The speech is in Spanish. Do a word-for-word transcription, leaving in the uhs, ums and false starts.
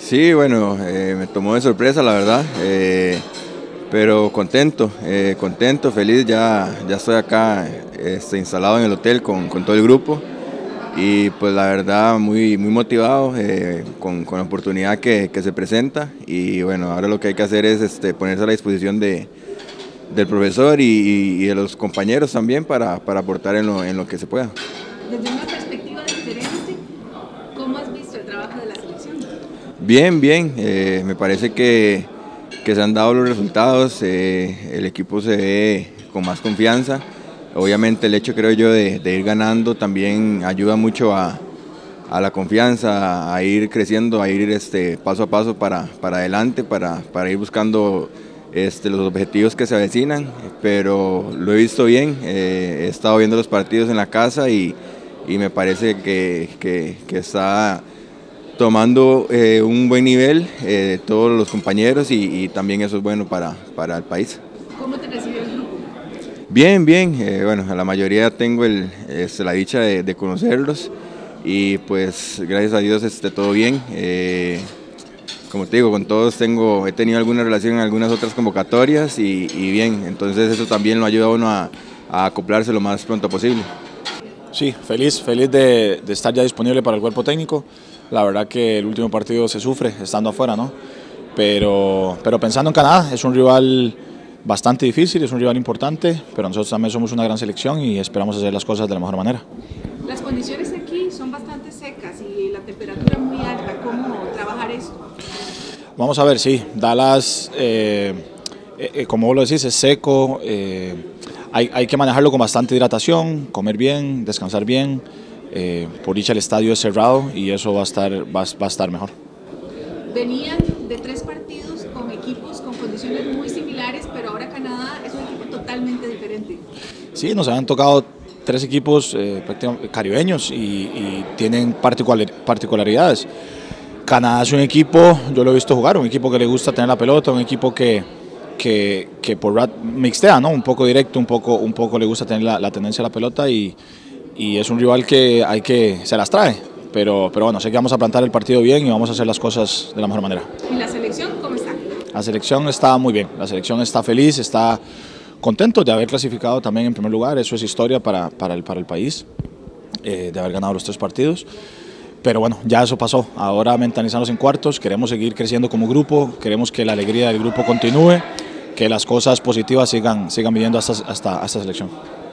Sí, bueno, eh, me tomó de sorpresa la verdad, eh, pero contento, eh, contento, feliz, ya, ya estoy acá este, instalado en el hotel con, con todo el grupo y pues la verdad muy, muy motivado eh, con, con la oportunidad que, que se presenta y bueno, ahora lo que hay que hacer es este, ponerse a la disposición de, del profesor y, y de los compañeros también para, para aportar en lo, en lo que se pueda. Desde una perspectiva diferente, ¿cómo has visto el trabajo de la selección? Bien, bien, eh, me parece que, que se han dado los resultados, eh, el equipo se ve con más confianza, obviamente el hecho creo yo de, de ir ganando también ayuda mucho a, a la confianza, a ir creciendo, a ir este, paso a paso para, para adelante, para, para ir buscando este, los objetivos que se avecinan, pero lo he visto bien, eh, he estado viendo los partidos en la casa y, y me parece que, que, que está tomando eh, un buen nivel eh, todos los compañeros y, y también eso es bueno para, para el país. ¿Cómo te recibió el grupo? Bien, bien, eh, bueno, a la mayoría tengo el, este, la dicha de, de conocerlos y pues gracias a Dios este, todo bien. Eh, como te digo, con todos tengo, he tenido alguna relación en algunas otras convocatorias y, y bien, entonces eso también lo ayuda a uno a, a acoplarse lo más pronto posible. Sí, feliz, feliz de, de estar ya disponible para el cuerpo técnico. La verdad que el último partido se sufre estando afuera, ¿no? Pero, pero pensando en Canadá, es un rival bastante difícil, es un rival importante, pero nosotros también somos una gran selección y esperamos hacer las cosas de la mejor manera. Las condiciones aquí son bastante secas y la temperatura muy alta. ¿Cómo trabajar esto? Vamos a ver, sí, Dallas, eh, eh, como vos lo decís, es seco, eh, hay, hay que manejarlo con bastante hidratación, comer bien, descansar bien. Eh, por dicha el estadio es cerrado y eso va a estar, va, va a estar mejor. Venían de tres partidos con equipos con condiciones muy similares, pero ahora Canadá es un equipo totalmente diferente. Sí, nos habían tocado tres equipos eh, caribeños y, y tienen particular, particularidades. Canadá es un equipo, yo lo he visto jugar, un equipo que le gusta tener la pelota, un equipo que, que, que por rat mixtea, ¿no? Un poco directo, un poco, un poco le gusta tener la, la tendencia a la pelota y y es un rival que hay que se las trae, pero, pero bueno, sé que vamos a plantar el partido bien y vamos a hacer las cosas de la mejor manera. ¿Y la selección cómo está? La selección está muy bien, la selección está feliz, está contento de haber clasificado también en primer lugar, eso es historia para, para, el, para el país, eh, de haber ganado los tres partidos, pero bueno, ya eso pasó, ahora mentalizarnos en cuartos, queremos seguir creciendo como grupo, queremos que la alegría del grupo continúe, que las cosas positivas sigan, sigan viniendo hasta, hasta, hasta esta selección.